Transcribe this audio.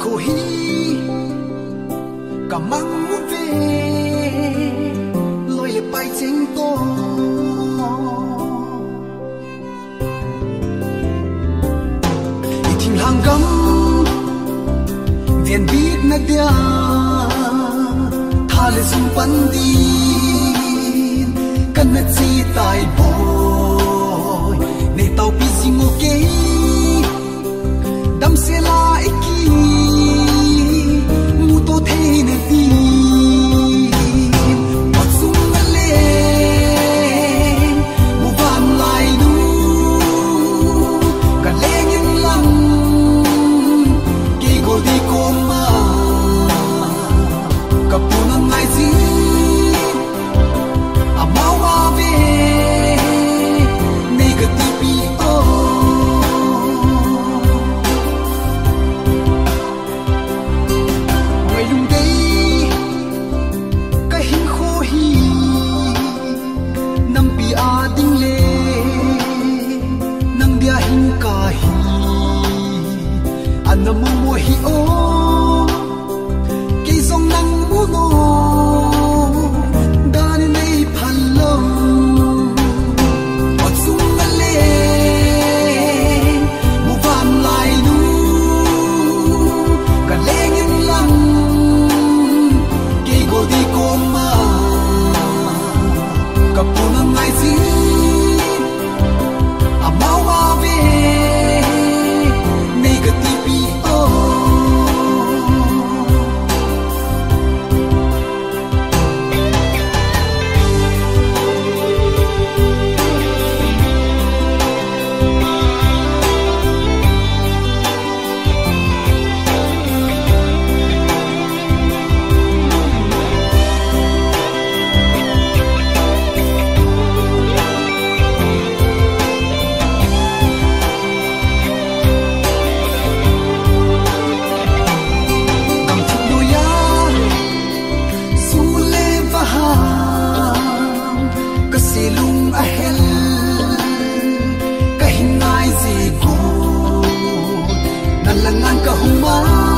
khổ hi cả mang muốn về lối lệ bay chính to thình hàng gấm viên biết na dia thà lệ sum pan đi cần nát chi tai boy ne tàu pi zing okay đam se la iki mu to the ne ti wat sum le mu van lai nu ka le ngin lang ki go di ko ma ka pu na ngai ji amawa ve ne ka ti pi o namo mo hi o ke zong nang mu no dan nei phan lo wat sung le mu van lai nu ka leng in lang ke go di ko ma ka pu na ngai ji amawa ve ka huma